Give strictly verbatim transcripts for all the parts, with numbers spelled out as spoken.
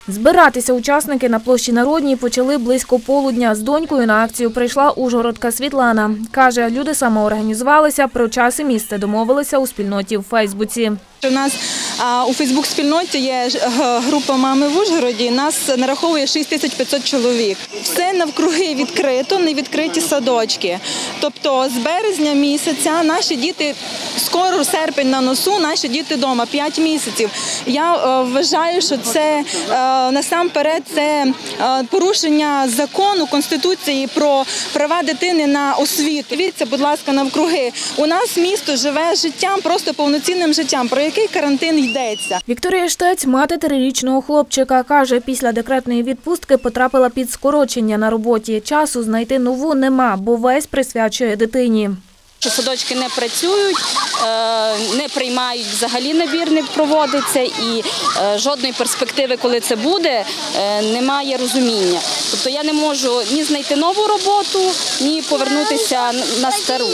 Збиратися учасники на площі Народній почали близько полудня. З донькою на акцію прийшла ужгородка Світлана. Каже, люди самоорганізувалися, про час і місце домовилися у спільноті в Фейсбуці. У нас а, у Фейсбук-спільноті є група «Мами в Ужгороді», нас нараховує шість тисяч п'ятсот чоловік. Все навкруги відкрито, не відкриті садочки. Тобто з березня місяця наші діти, скоро серпень на носу, наші діти вдома, п'ять місяців. Я е, вважаю, що це е, насамперед це е, порушення закону, Конституції про права дитини на освіту. Дивіться, будь ласка, навкруги. У нас місто живе життям, просто повноцінним життям. Про який карантин йдеться? Вікторія Штець, мати трирічного хлопчика, каже, після декретної відпустки потрапила під скорочення на роботі. Часу знайти нову нема, бо весь присвячує дитині. Садочки не працюють, не приймають, взагалі набір не проводиться і жодної перспективи, коли це буде, немає розуміння. Тобто я не можу ні знайти нову роботу, ні повернутися на стару.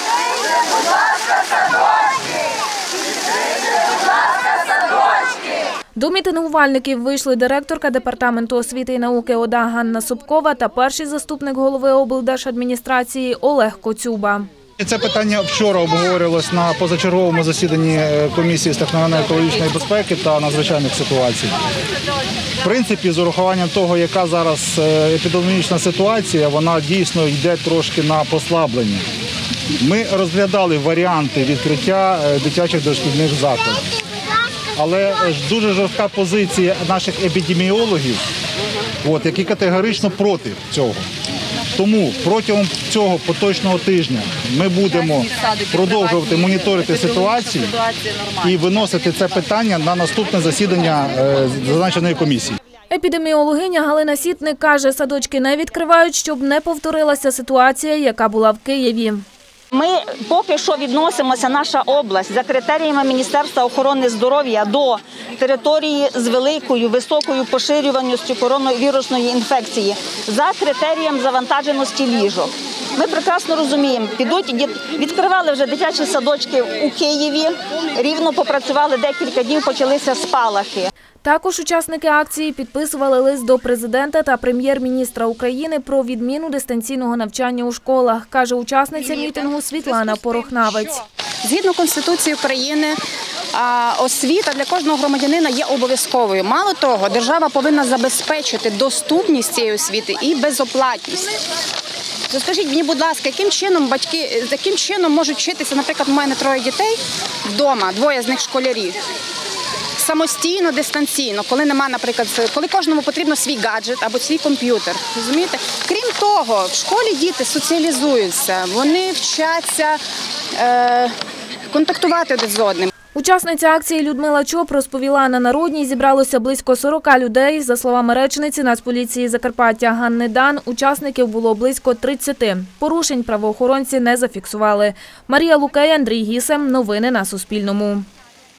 До мітингувальників вийшли директорка Департаменту освіти і науки ОДА Ганна Собкова та перший заступник голови облдержадміністрації Олег Коцюба. Це питання вчора обговорювалось на позачерговому засіданні комісії з техногенно-екологічної безпеки та надзвичайних ситуацій. В принципі, з урахуванням того, яка зараз епідеміологічна ситуація, вона дійсно йде трошки на послаблення. Ми розглядали варіанти відкриття дитячих дошкільних закладів. Але дуже жорстка позиція наших епідеміологів, от, які категорично проти цього. Тому протягом цього поточного тижня ми будемо продовжувати моніторити ситуацію і виносити це питання на наступне засідання зазначеної комісії. Епідеміологиня Галина Сітник каже, садочки не відкривають, щоб не повторилася ситуація, яка була в Києві. Ми поки що відносимося, наша область, за критеріями Міністерства охорони здоров'я до території з великою, високою поширюваністю коронавірусної інфекції, за критерієм завантаженості ліжок. Ми прекрасно розуміємо, підуть, відкривали вже дитячі садочки у Києві, рівно попрацювали декілька днів, почалися спалахи. Також учасники акції підписували лист до президента та прем'єр-міністра України про відміну дистанційного навчання у школах, каже учасниця мітингу Світлана Порохнавець. Згідно Конституції України, освіта для кожного громадянина є обов'язковою. Мало того, держава повинна забезпечити доступність цієї освіти і безоплатність. Скажіть мені, будь ласка, яким чином батьки, яким чином можуть вчитися, наприклад, у мене троє дітей вдома, двоє з них школярі, самостійно, дистанційно, коли нема, наприклад, коли кожному потрібно свій гаджет або свій комп'ютер. Розумієте? Крім того, в школі діти соціалізуються, вони вчаться е, контактувати один з одним. Учасниця акції Людмила Чоп розповіла, на Народній зібралося близько сорока людей. За словами речниці Нацполіції Закарпаття Ганни Дан, учасників було близько тридцяти. Порушень правоохоронці не зафіксували. Марія Лукей, Андрій Гісем. Новини на Суспільному.